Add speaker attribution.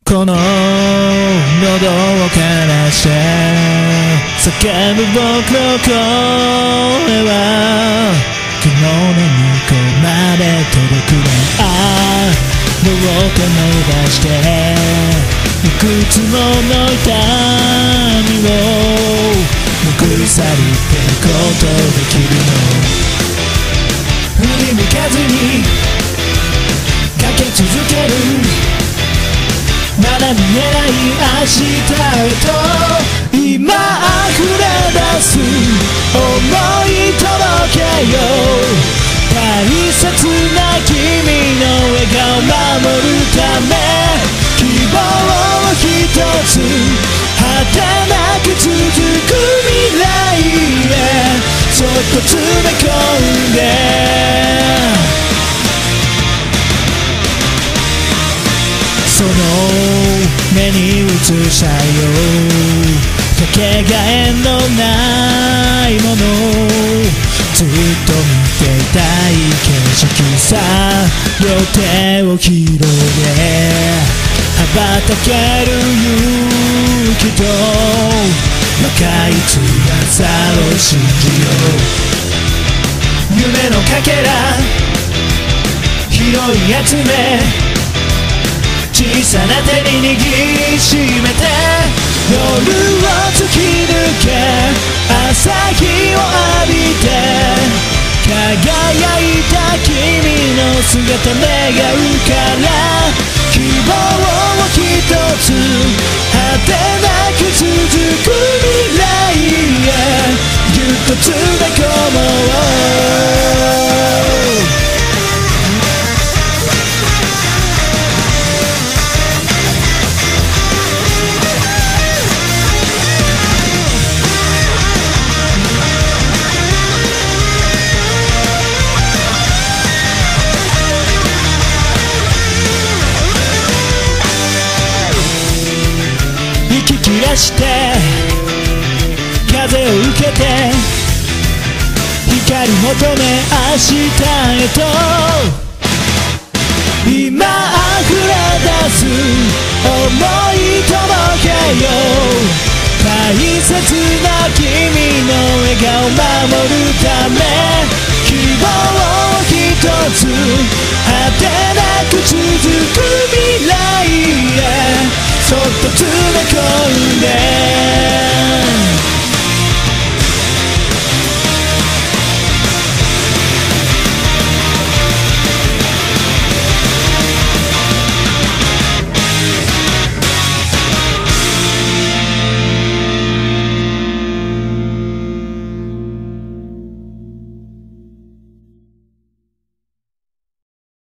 Speaker 1: この喉を枯らして叫ぶ僕の声は雲の向こうまで届くね。ああどうか伸ばしていくつもの痛みを拭い去るってことできるの。振り向かずにかけ続けるまだ見えない明日へと今溢れ出す想い届けよう。大切な君の笑顔守るため希望を一つ果てなく続く未来へそっと詰め込んでその目に映したよかけがえのないものずっと見ていたい景色さ両手を広げ羽ばたける勇気と若い翼を信じよう。夢のかけら拾い集め小さな手に握りしめて夜を突き抜け朝日を浴びて輝いた君の姿願うから希望を一つ果てなく続く未来へぎゅっと詰め込もう。息切らして風を受けて光求め明日へと今溢れ出す想い届けよう。大切な君の笑顔守るため希望を一つ果てなく続く